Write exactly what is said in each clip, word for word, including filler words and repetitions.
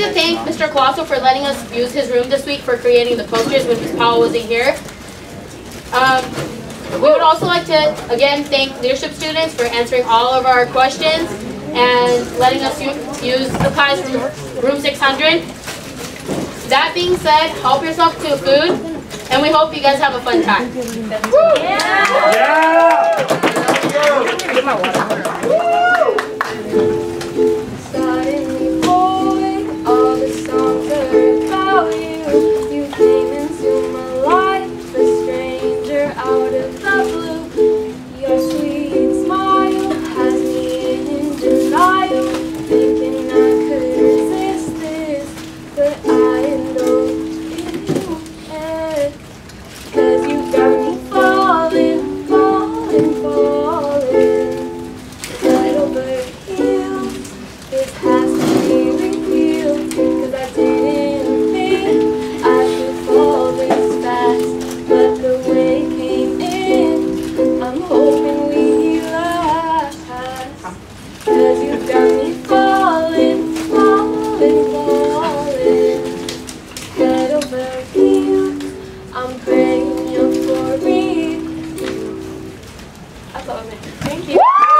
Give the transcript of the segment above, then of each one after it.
to thank Mister Colosso for letting us use his room this week for creating the posters when Miz Powell wasn't here. Um, we would also like to, again, thank leadership students for answering all of our questions and letting us use supplies from room six hundred. That being said, help yourself to food, and we hope you guys have a fun time. Woo! Yeah! Suddenly, boy, all the songs are about you. You came into my life, a stranger out of the blue. Your sweet smile has me in denial, thinking I could resist this, but I know you can't. 'Cause you got me falling, falling, falling. Head over heels, this has to be revealed. 'Cause I didn't think I could fall this fast, but the way it came in, I'm hoping we last. 'Cause you got me falling, falling, falling. Head over heels, I'm praying you're for me. That's all I meant. Thank you.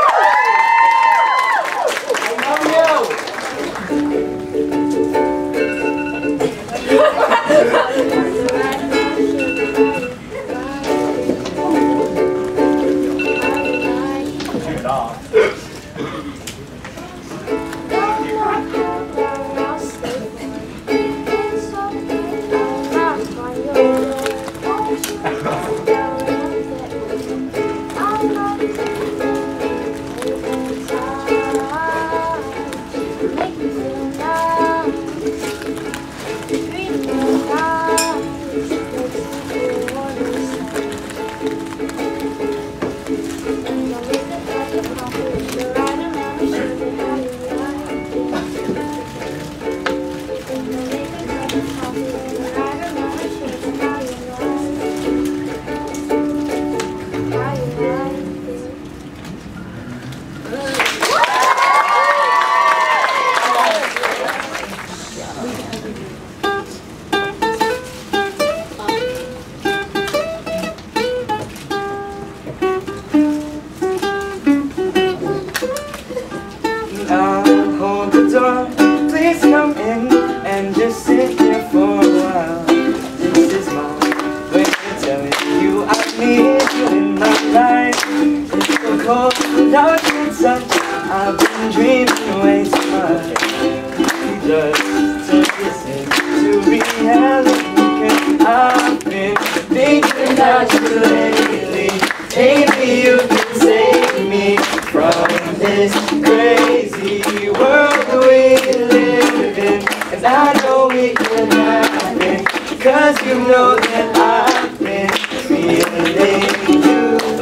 Please come in and just sit here for a while. This is my way of telling you I need you in my life. It's so cold without your touch. I've been dreaming way too much. Just to listen to reality, 'cause I've been thinking about you lately. Maybe you can save me from this crazy world we live in. And I know we can happen, 'cause you know that I've been feeling you.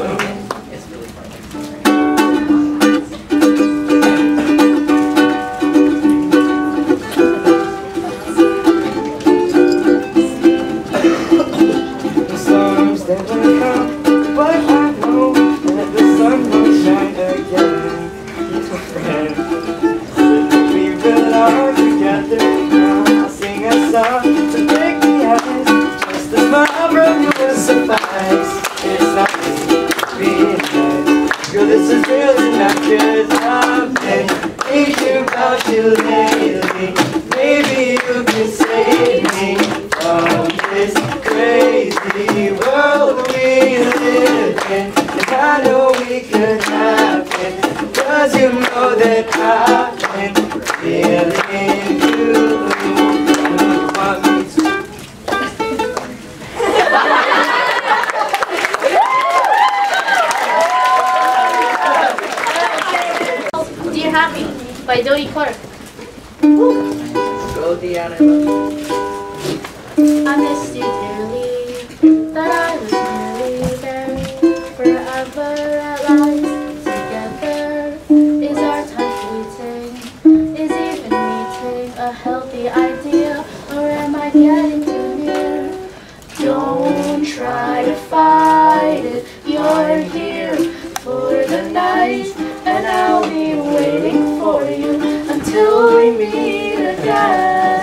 The storms that will come, but I know that the sun will shine again. He's my friend. We belong together. Now I'll sing a song to break the ice. Just a smile from you will suffice. It's not easy being nice. Girl, this is really not 'cause I've been thinking about you lately. Maybe you can save me from this crazy world we live in. And I know we could happen, 'cause you know that I've been feeling you. You want me to? Dear Happy by Dodie Clark. Go, Deanna. I missed you dearly, that I was nearly there. Forever at last, together is our time fleeting. Is even meeting a healthy idea, or am I getting too near? Don't try to fight it, you're here for the night, and I'll be waiting for you until we meet again.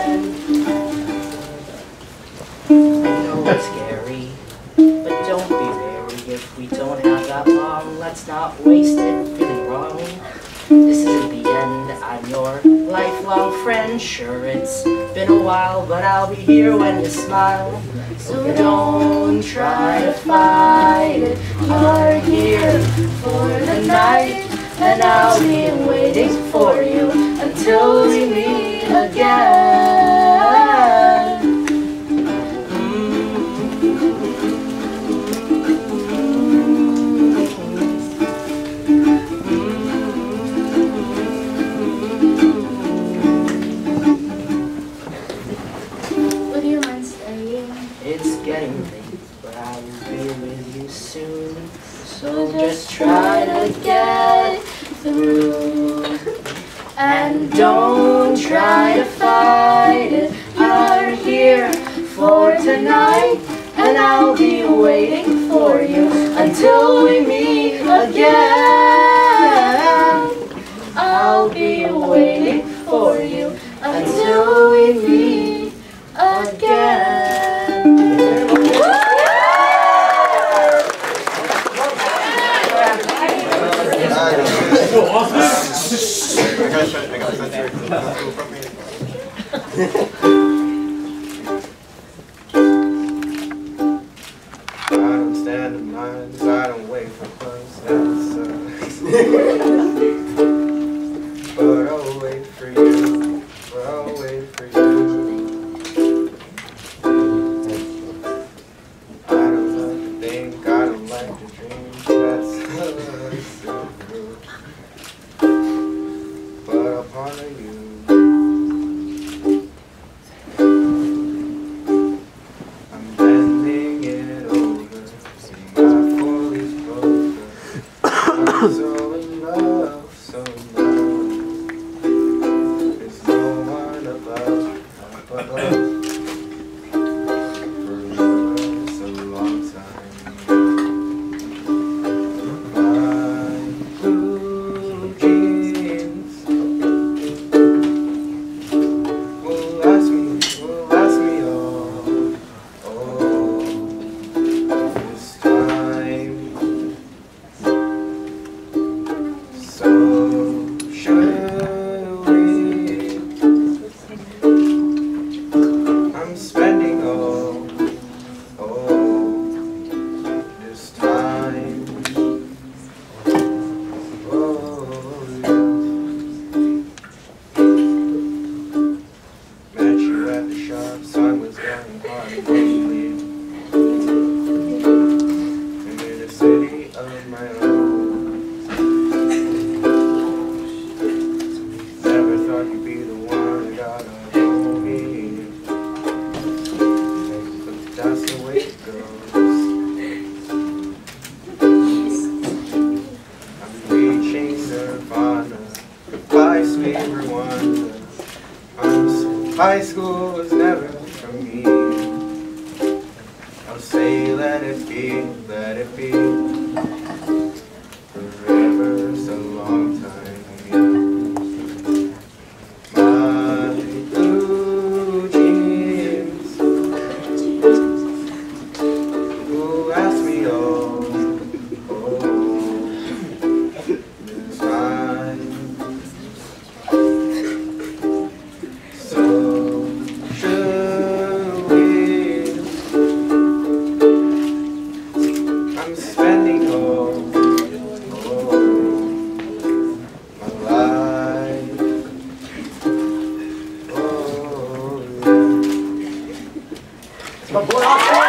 and scary. But don't be wary, if we don't have that long, let's not waste it feeling wrong. This isn't the end, I'm your lifelong friend. Sure, it's been a while, but I'll be here when you smile. So don't try to fight it, you're here for the night, and I'll be waiting for you until we meet again. Would you mind staying? It's getting late, but I will be with you soon. So just try to get through. And don't try to fight it. I'm here for tonight, and I'll be waiting for you until we meet again. I'll be waiting for you until we meet again. I don't stand in lines, I don't wait for close answers. But I'll wait for you, but I'll wait for you. I don't like to think, I don't like to dream, that's so true. But I'll ponder you. I'm bending it over, my foot is broken. I'm so in love, so in love. There's no one above, but love. Forever is a long time. My blue jeans will last me, will last me all, all this time. So should we? I'm spending all, all this time. Oh, yeah. Met you at the shop, sun was getting hot and lonely. I'm in a city of my own. Never thought you'd be the one that got a hold of me. But that's the way it goes. I'm reaching nirvana, goodbye sweet Rwanda. I'm so high school was never for me. I'll say let it be, let it be. Forever's a long time, yeah. My blue jeans will ask me all, oh, this time. So should we? I'm spending all, all my life. Oh, yeah. It's my boy Oscar.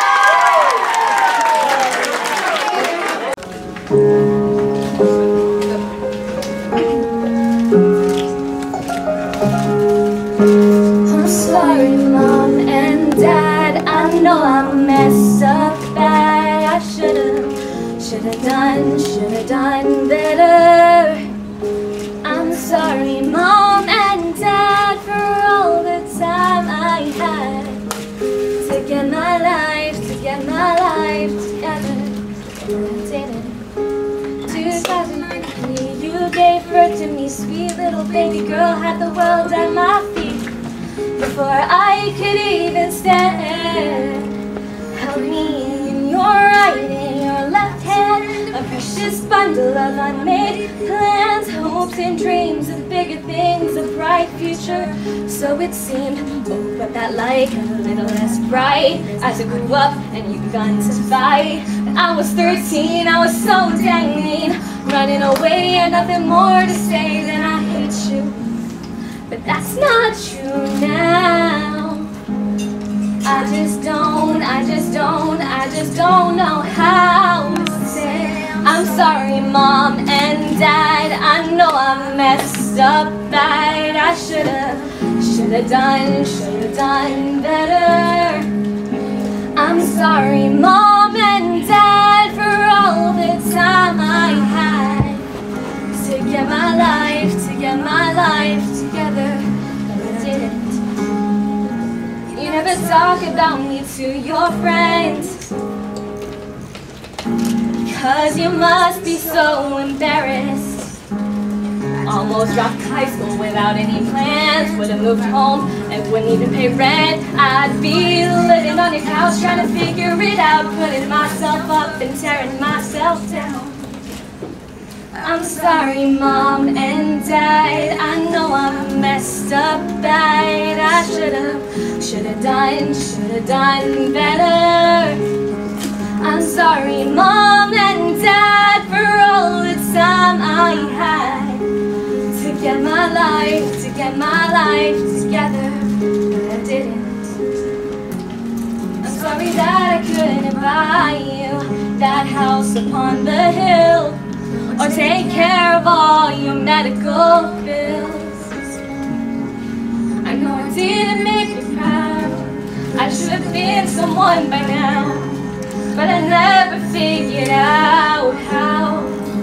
I'm sorry, Mom and Dad. I know I messed up bad. I should've, should've done, should've done better. I'm sorry, Mom and Dad, for all the time I had to get my life, to get my life together. And I didn't. two thousand three, you gave birth to me, sweet little baby girl, had the world at my feet. Before I could even stand, precious bundle of unmade plans, hopes and dreams of bigger things, a bright future, so it seemed. Oh, but that light got a little less bright as I grew up and you begun to fight. When I was thirteen, I was so dang mean, running away and nothing more to say than I hate you. But that's not true now. I just don't, I just don't, I just don't know how to say I'm sorry, Mom and Dad. I know I messed up bad. I should've, should've done, should've done better. I'm sorry, Mom and Dad, for all the time I had to get my life, to get my life together, but I didn't. You never talk about me to your friends, cause you must be so embarrassed. Almost dropped high school without any plans. Would've moved home and wouldn't even pay rent. I'd be living on your couch trying to figure it out, putting myself up and tearing myself down. I'm sorry, Mom and Dad. I know I messed up bad. I should've, should've done, should've done better. I'm sorry, Mom and Dad, for all the time I had to get my life, to get my life together, but I didn't. I'm sorry that I couldn't buy you that house upon the hill, or take care of all your medical bills. I know I didn't make you proud. I should have been someone by now, but I never figured out how.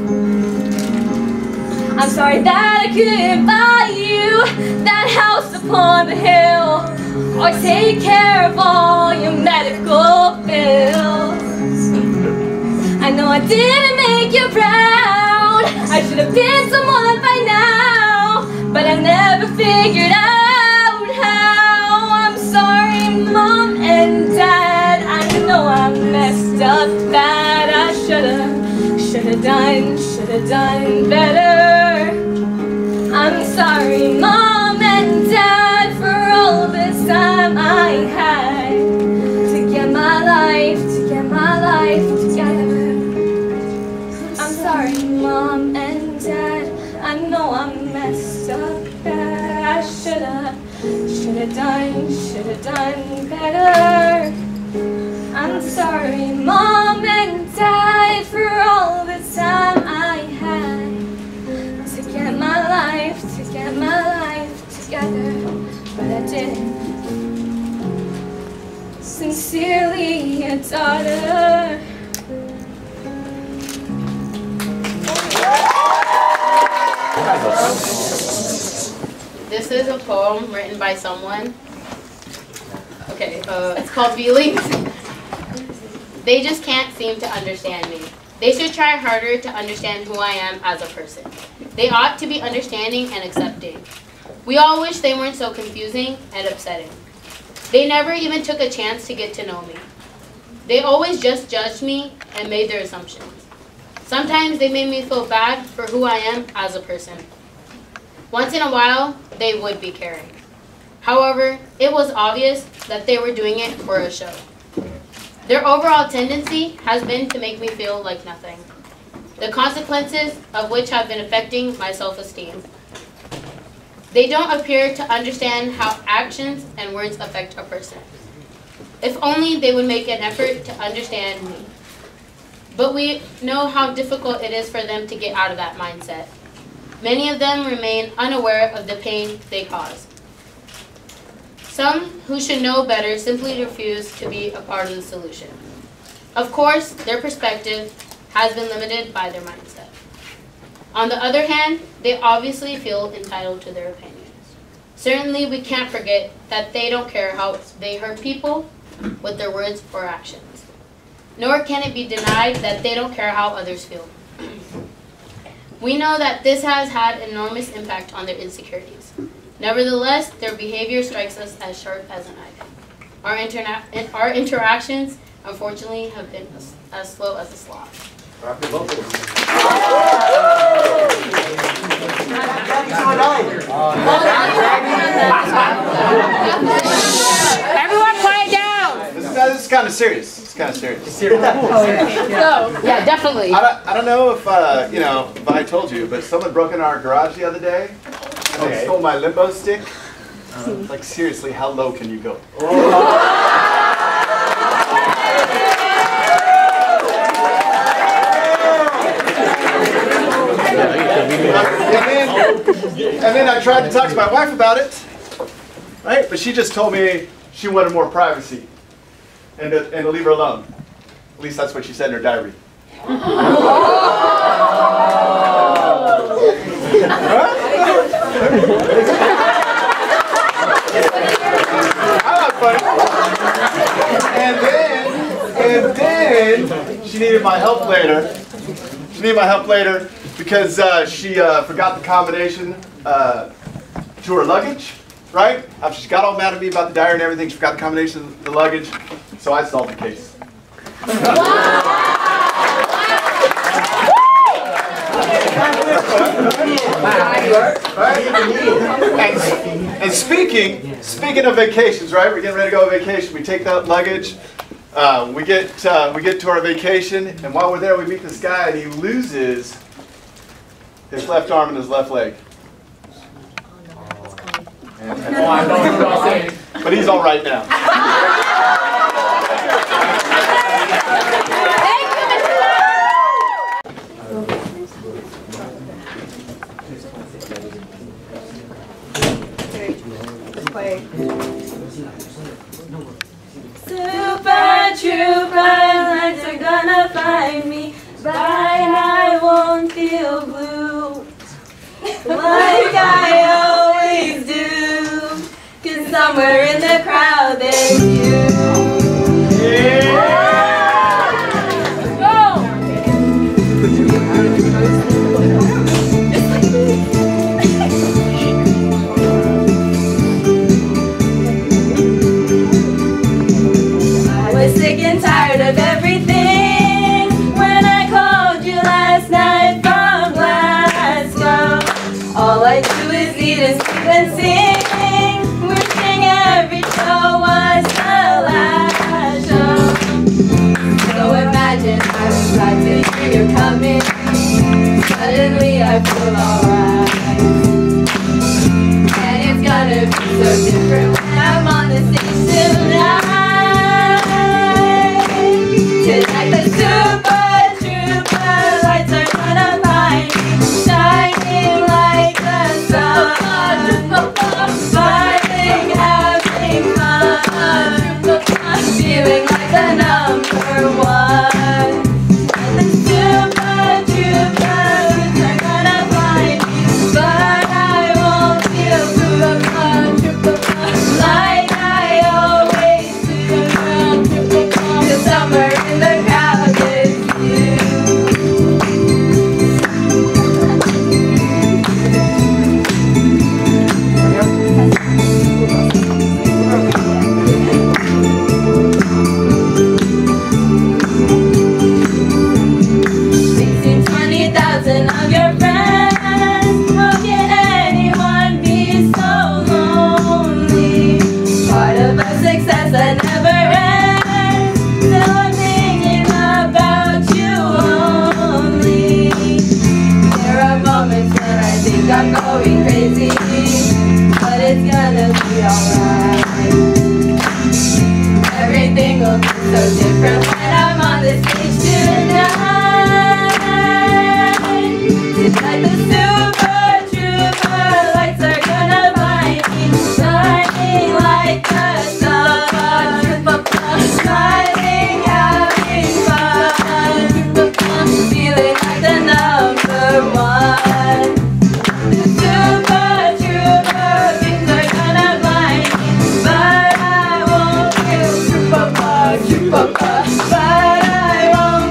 I'm sorry that I couldn't buy you that house upon the hill, or take care of all your medical bills. I know I didn't make you proud. I should have been someone by now, but I never figured out how. I'm sorry, Mom and Dad. I know I messed up bad. I should've, should've done, should've done better. I'm sorry, Mom and Dad, for all the time I had to get my life, to get my life together. I'm sorry, Mom and Dad. I know I messed up bad. I should've, should've done, should've done better. I'm sorry, Mom and Dad, for all the time I had to get my life, to get my life together, but I didn't. Sincerely, your daughter. This is a poem written by someone. Okay, uh, it's called Feelings. They just can't seem to understand me. They should try harder to understand who I am as a person. They ought to be understanding and accepting. We all wish they weren't so confusing and upsetting. They never even took a chance to get to know me. They always just judged me and made their assumptions. Sometimes they made me feel bad for who I am as a person. Once in a while, they would be caring. However, it was obvious that they were doing it for a show. Their overall tendency has been to make me feel like nothing, the consequences of which have been affecting my self-esteem. They don't appear to understand how actions and words affect a person. If only they would make an effort to understand me. But we know how difficult it is for them to get out of that mindset. Many of them remain unaware of the pain they cause. Some who should know better simply refuse to be a part of the solution. Of course, their perspective has been limited by their mindset. On the other hand, they obviously feel entitled to their opinions. Certainly, we can't forget that they don't care how they hurt people with their words or actions. Nor can it be denied that they don't care how others feel. We know that this has had enormous impact on their insecurities. Nevertheless, their behavior strikes us as sharp as a knife. Our, interna our interactions, unfortunately, have been as, as slow as a sloth. Rock the vocals. Everyone quiet down! This, this is kind of serious. It's kind of serious. So, yeah, definitely. I don't, I don't know if, uh, you know, if I told you, but someone broke in our garage the other day and they stole my limbo stick. Uh, like, seriously, how low can you go? And then, and then I tried to talk to my wife about it, right? But she just told me she wanted more privacy and to, and to leave her alone. At least that's what she said in her diary. And then, and then she needed my help later. She needed my help later because uh, she uh, forgot the combination uh, to her luggage, right? After she got all mad at me about the diary and everything, she forgot the combination of the luggage, so I solved the case. Right? And, and speaking, speaking of vacations, right? We're getting ready to go on vacation. We take that luggage. Uh, we get uh, we get to our vacation, and while we're there, we meet this guy, and he loses his left arm and his left leg. And, and, oh, I know what you're saying. But he's all right now. Super trooper, lights are gonna find me, but I won't feel blue like I always do, 'cause somewhere in the crowd there's you. Sick and tired of everything when I called you last night from Glasgow. All I do is eat and sleep and sing, wishing every show was the last show. So imagine I was glad to hear you're coming. Suddenly I feel alright, and it's gonna be so different when I'm on the stage tonight. Tonight the super trooper lights are gonna find me, shining like the sun, smiling, having fun, feeling like the number one. And the super troopers are gonna find me, but I won't feel good like I always do. 'Cause somewhere in the crowd is you. Sixteen, twenty thousand of your friends. How can anyone be so lonely? Part of a success that never ends. So I'm thinking about you only. There are moments when I think I'm going crazy, but it's gonna be alright. Everything will be so different when I'm on the stage tonight. Tonight the super trooper lights are gonna find me, shining like the sun, smiling, having fun, feeling like the number one. The super trooper things are gonna find me, but I won't feel super, super, but I won't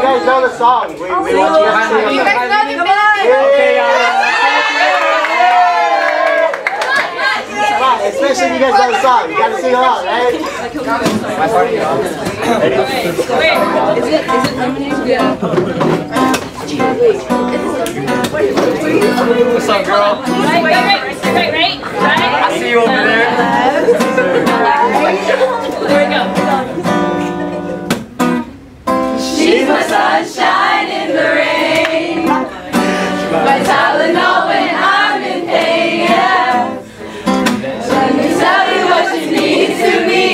guys know the song. We, we want you guys to sing You it. guys know the Okay, melody. Come on, especially if you guys know the song. You gotta sing along, right? My party, y'all. Ready? Is it, is it lemonade? Yeah. What's up, girl? Right, right, right, right, right, right. I see you over there. There we go. She's my sunshine in the rain, my Tylenol when I'm in pain, yeah. Let me tell you what you mean to me.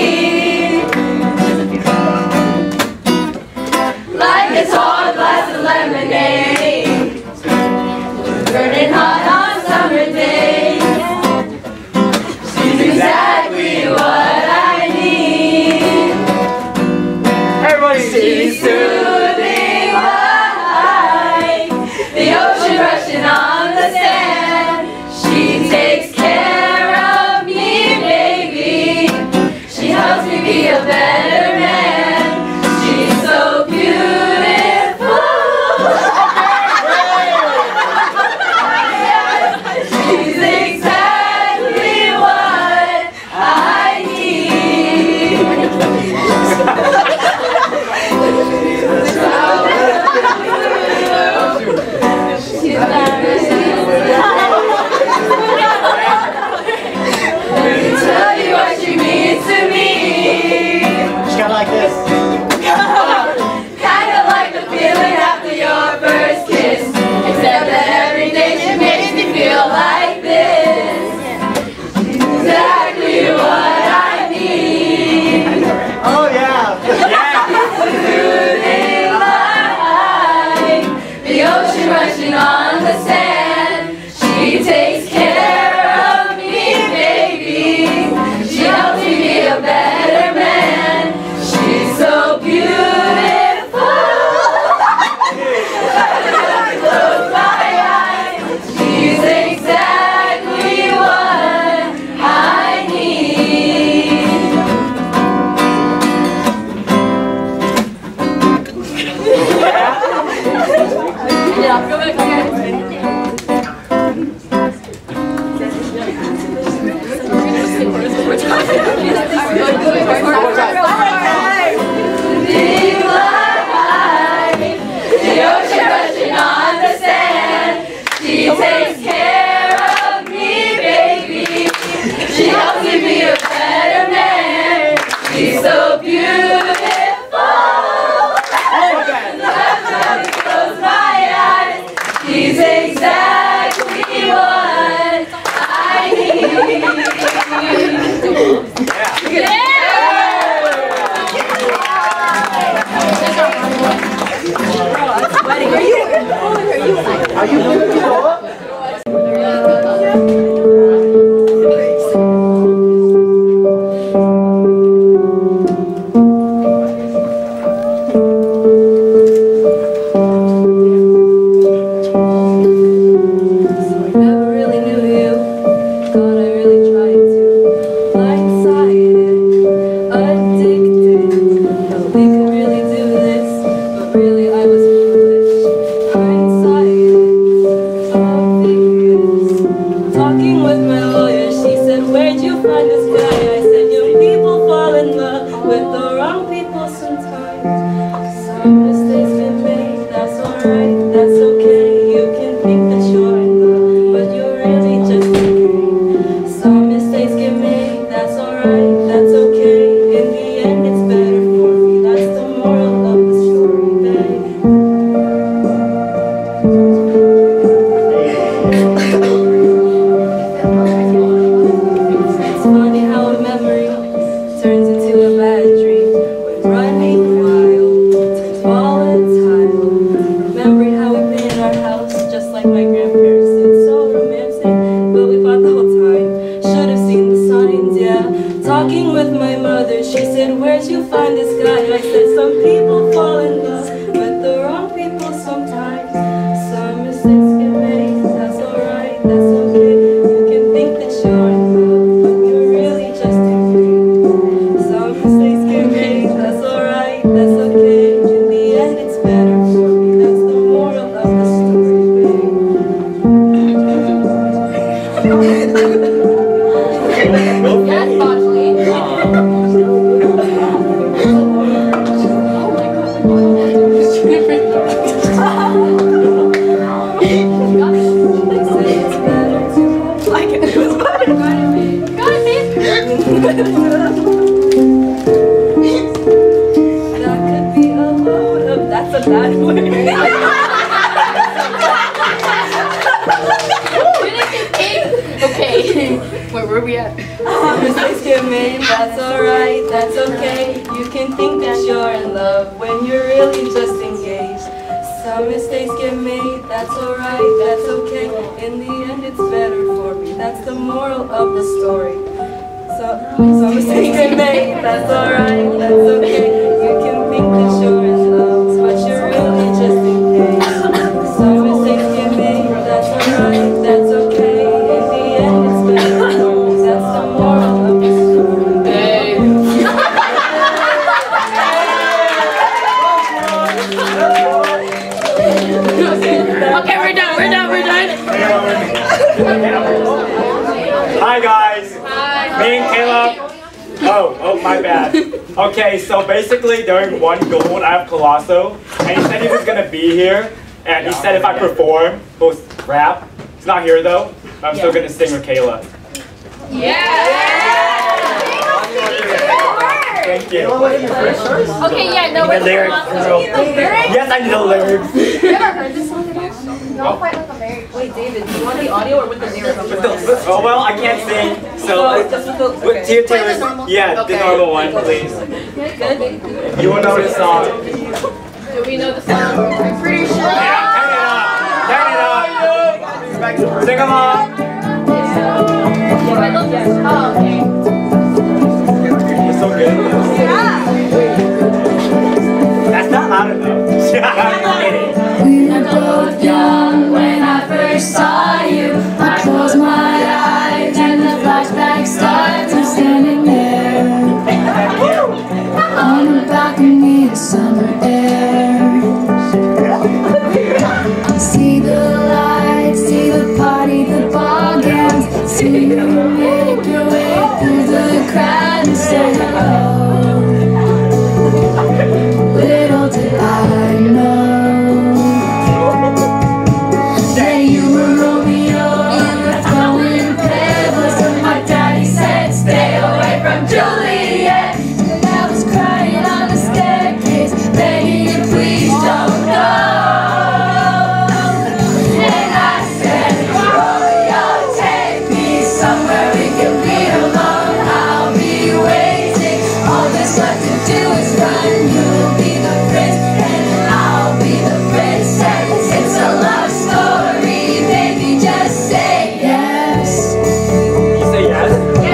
Like a tall glass of lemonade, burning hot on summer days. She's exactly what I need. Everybody, She's soothing like the ocean rushing on the sand. She takes care of me, baby. She helps me be a better man. She's so beautiful. She's that way. Okay, where were we at? Some mistakes get made, that's alright, that's okay. You can think that you're in love when you're really just engaged. Some mistakes get made, that's alright, that's okay. In the end it's better for me, that's the moral of the story. So, some mistakes get made, that's alright, that's okay. You can think that you're in love, but you're really just engaged. Some mistakes get made, that's alright, that's okay. In the end it's better for me, that's the moral of the story. Hey. Okay, we're done, we're done, we're done. Hi guys. Hi. Me and Caleb. Oh, oh my bad. Okay, so basically during one gold I have Colosso, and he said he was gonna be here, and he said if I perform, he'll rap. He's not here though. I'm still gonna sing with Kayla. Thank you. Okay, yeah, no, The wait. lyrics, girl. Yes, I need the lyrics. You ever heard this song at all? No, quite like a very. Wait, David, do you want the audio or with the lyrics? With the- Oh well, I can't sing, so So, just with the, with okay. Tia Taylor's, yeah, the Okay. normal one, please. Good? You will know the song. Do we know the song? I'm pretty sure. Yeah, turn it up, turn it up. Sing along. Oh, okay. You're so good. That's not loud enough. I'm kidding. We were both young when I first saw you. I close my eyes and the flashback starts. I'm standing there on the balcony of summer air. See the lights, see the party, the ball gowns. See you make your way through the crowd and say hello. Little did I know that you were Romeo, you were throwing pebbles, and my daddy said stay away from Juliet. And I was crying on the staircase, begging you please don't go. And I said, Romeo, take me somewhere we can be alone. I'll be waiting, all that's left to do is run. You'll be the prince and I'll be the princess. It's a love story, baby, just say yes. You say yes?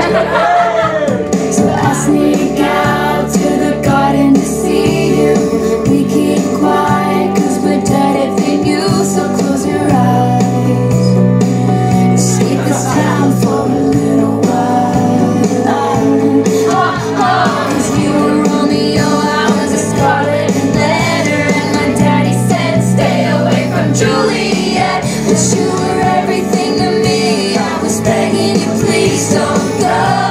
So I sneak out to the garden to see you. We keep quiet cause we're dead if they knew. So close your eyes, escape this town for a little while. Cause you were Romeo, I was a scarlet letter, and my daddy said stay away from Juliet. But you were everything to me, I was begging you please don't go.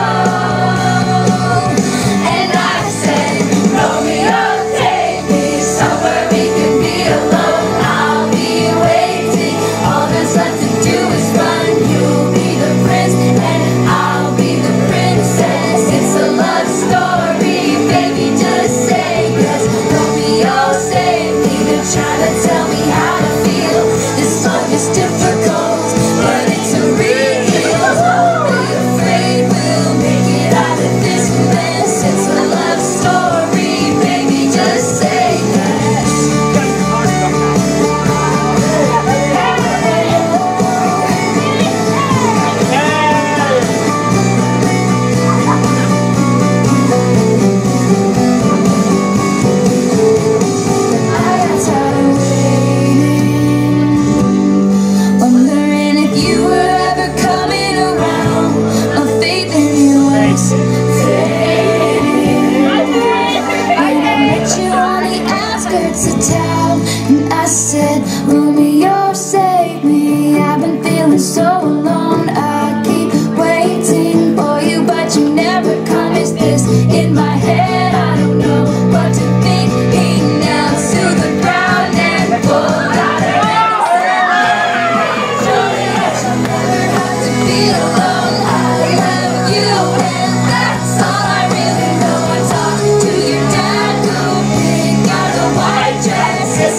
And I said, Romeo, take me somewhere we can be alone. I'll be waiting, all there's left to do is run. You'll be the prince and I'll be the princess. It's a love story, baby, just say yes. Romeo, save me, they're trying to tell me how to feel. This love is difficult, but it's a real. Don't be afraid, we'll make it out of this mess. It's a love story, baby, just say yes. I got tired of waiting, wondering if you were ever coming around. My faith in you was fading. I met you on the outskirts of town, and I said, Romeo, save me. I've been feeling so alone. I keep waiting for you, but you never come. Is this in my head? I don't know what to think. He knelt to the ground and pulled out her necklace. Juliet, I'll never have to be alone. I love you, and that's all I really know. I talked to your dad, who picked out a white dress.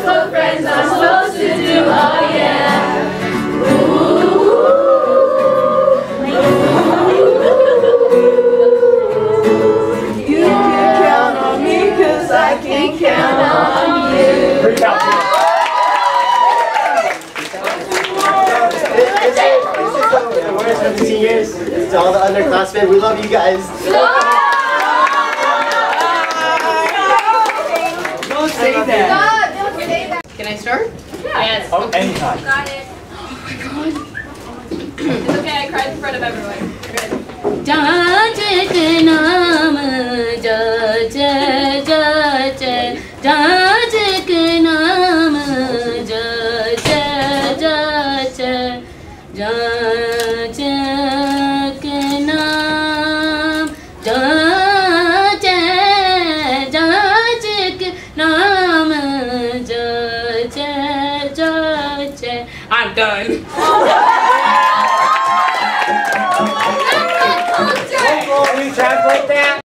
what friends are supposed to do. Oh yeah. You can count on me, cause I can count on you. This is the words from the seniors. It's to all the underclassmen. We love you guys. Don't say that. Don't say that. Can I start? Yes. Oh, anytime. Got it. It's okay, I cried in front of everyone. Jajak naam jaj jaj jajak naam jaj jaj jajak naam jaj jajak naam jaj jaj. I'm done.